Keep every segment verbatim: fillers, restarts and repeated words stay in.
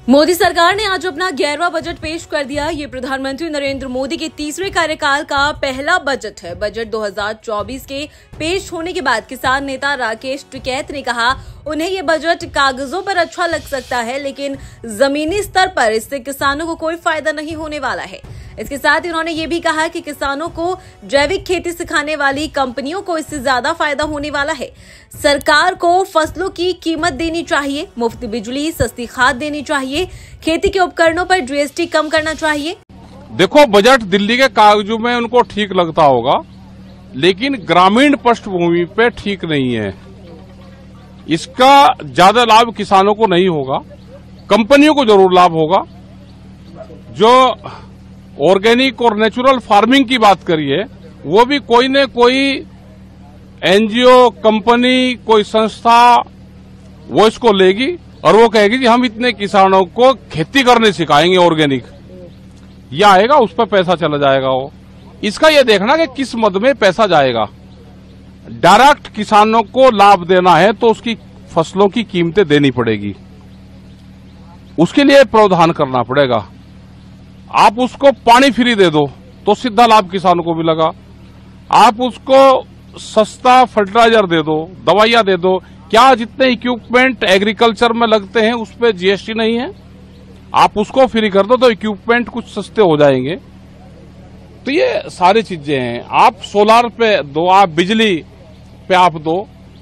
मोदी सरकार ने आज अपना ग्यारहवां बजट पेश कर दिया। ये प्रधानमंत्री नरेंद्र मोदी के तीसरे कार्यकाल का पहला बजट है। बजट दो हज़ार चौबीस के पेश होने के बाद किसान नेता राकेश टिकैत ने कहा, उन्हें ये बजट कागजों पर अच्छा लग सकता है, लेकिन जमीनी स्तर पर इससे किसानों को कोई फायदा नहीं होने वाला है। इसके साथ ही उन्होंने ये भी कहा कि किसानों को जैविक खेती सिखाने वाली कंपनियों को इससे ज्यादा फायदा होने वाला है। सरकार को फसलों की कीमत देनी चाहिए, मुफ्त बिजली, सस्ती खाद देनी चाहिए, खेती के उपकरणों पर जीएसटी कम करना चाहिए। देखो, बजट दिल्ली के कागजों में उनको ठीक लगता होगा, लेकिन ग्रामीण पृष्ठभूमि पे ठीक नहीं है। इसका ज्यादा लाभ किसानों को नहीं होगा, कंपनियों को जरूर लाभ होगा। जो ऑर्गेनिक और नेचुरल फार्मिंग की बात करिए, वो भी कोई न कोई एनजीओ, कंपनी, कोई संस्था वो इसको लेगी और वो कहेगी कि हम इतने किसानों को खेती करने सिखाएंगे ऑर्गेनिक। ये आएगा, उस पर पैसा चला जाएगा। वो इसका ये देखना कि किस मद में पैसा जाएगा। डायरेक्ट किसानों को लाभ देना है तो उसकी फसलों की कीमतें देनी पड़ेगी, उसके लिए प्रावधान करना पड़ेगा। आप उसको पानी फ्री दे दो तो सीधा लाभ किसानों को मिलेगा। आप उसको सस्ता फर्टिलाइजर दे दो, दवाइयां दे दो। क्या जितने इक्विपमेंट एग्रीकल्चर में लगते हैं उस पर जीएसटी नहीं है? आप उसको फ्री कर दो तो इक्विपमेंट कुछ सस्ते हो जाएंगे। तो ये सारी चीजें हैं। आप सोलार पे दो, आप बिजली पे आप दो।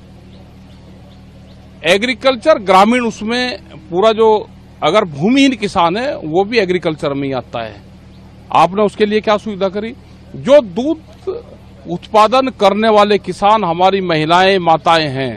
एग्रीकल्चर ग्रामीण, उसमें पूरा जो अगर भूमिहीन किसान है वो भी एग्रीकल्चर में ही आता है। आपने उसके लिए क्या सुविधा करी? जो दूध उत्पादन करने वाले किसान, हमारी महिलाएं, माताएं हैं,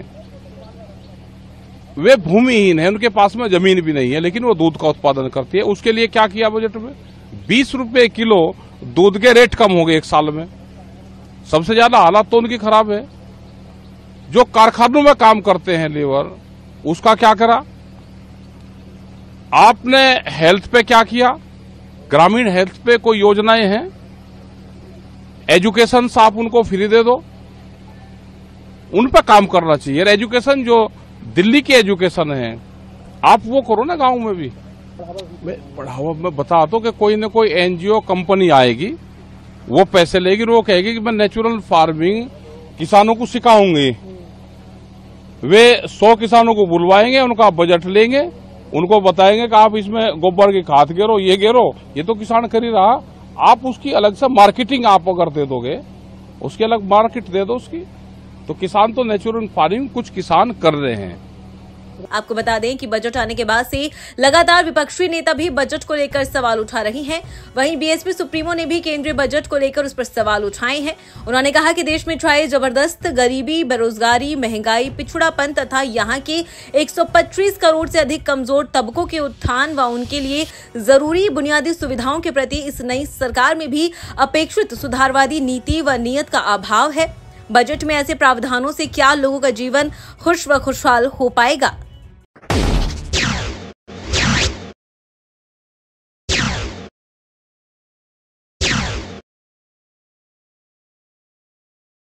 वे भूमिहीन हैं, उनके पास में जमीन भी नहीं है, लेकिन वो दूध का उत्पादन करती है। उसके लिए क्या किया बजट में? बीस रुपए किलो दूध के रेट कम हो गए एक साल में। सबसे ज्यादा हालत तो उनकी खराब है। जो कारखानों में काम करते हैं लेबर, उसका क्या करा? आपने हेल्थ पे क्या किया? ग्रामीण हेल्थ पे कोई योजनाएं हैं? एजुकेशन आप उनको फ्री दे दो, उन पे काम करना चाहिए। एजुकेशन जो दिल्ली की एजुकेशन है, आप वो करो ना गांव में भी। मैं बढ़ावा मैं बता दो कि कोई न कोई एनजीओ, कंपनी आएगी, वो पैसे लेगी, वो कहेगी कि मैं नेचुरल फार्मिंग किसानों को सिखाऊंगी। वे सौ किसानों को बुलवाएंगे, उनका बजट लेंगे, उनको बताएंगे कि आप इसमें गोबर की खाद गिरो, ये गिरो। ये तो किसान कर ही रहा। आप उसकी अलग से मार्केटिंग आप अगर दे दोगे, उसकी अलग मार्केट दे दो उसकी, तो किसान तो नेचुरल फार्मिंग कुछ किसान कर रहे हैं। आपको बता दें कि बजट आने के बाद से लगातार विपक्षी नेता भी बजट को लेकर सवाल उठा रहे हैं। वहीं बीएसपी सुप्रीमो ने भी केंद्रीय बजट को लेकर उस पर सवाल उठाए हैं। उन्होंने कहा कि देश में छाए जबरदस्त गरीबी, बेरोजगारी, महंगाई, पिछड़ापन तथा यहाँ के एक सौ पच्चीस करोड़ से अधिक कमजोर तबकों के उत्थान व उनके लिए जरूरी बुनियादी सुविधाओं के प्रति इस नई सरकार में भी अपेक्षित सुधारवादी नीति व नीयत का अभाव है। बजट में ऐसे प्रावधानों से क्या लोगों का जीवन खुश व खुशहाल हो पाएगा?